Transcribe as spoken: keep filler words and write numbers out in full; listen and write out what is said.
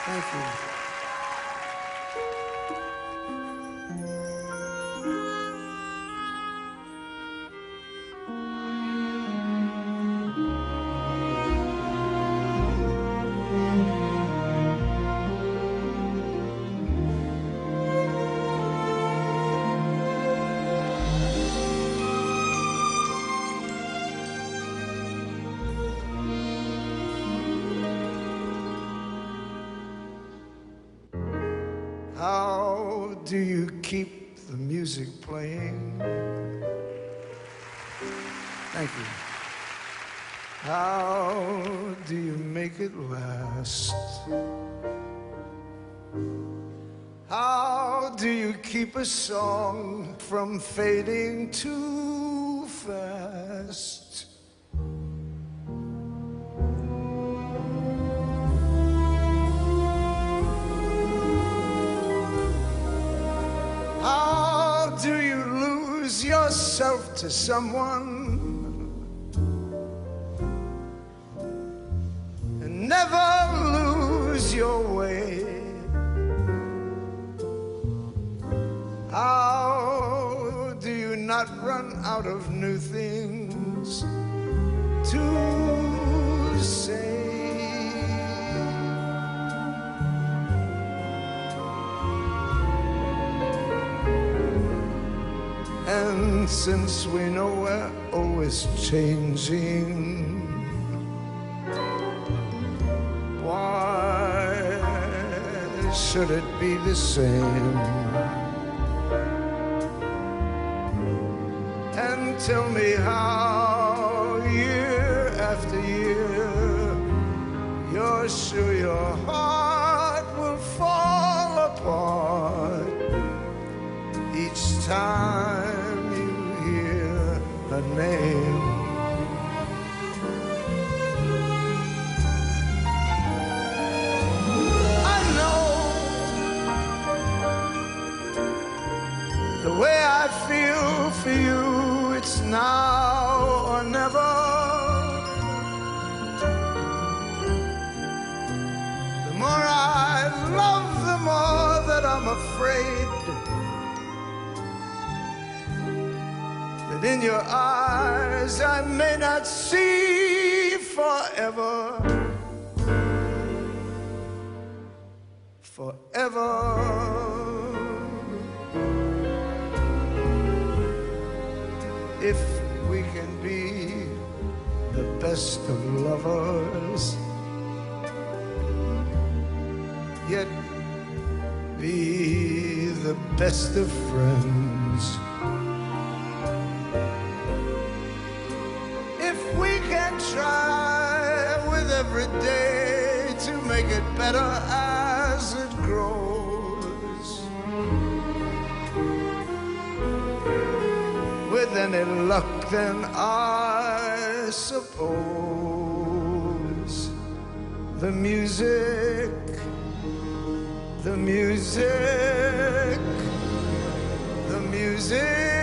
Thank you. How do you keep the music playing? Thank you. How do you make it last? How do you keep a song from fading too fast? How do you lose yourself to someone and never lose your way? How do you not run out of new things to say? And since we know we're always changing, why should it be the same? And tell me how, year after year, you're sure your heart will fall apart each time you hear a name. I know the way I feel for you, it's now or never. The more I love, the more that I'm afraid that in your eyes I may not see forever. Forever. If we can be the best of lovers, yet be the best of friends. If we can try with every day to make it better as it grows, with any luck then I suppose the music, the music, the music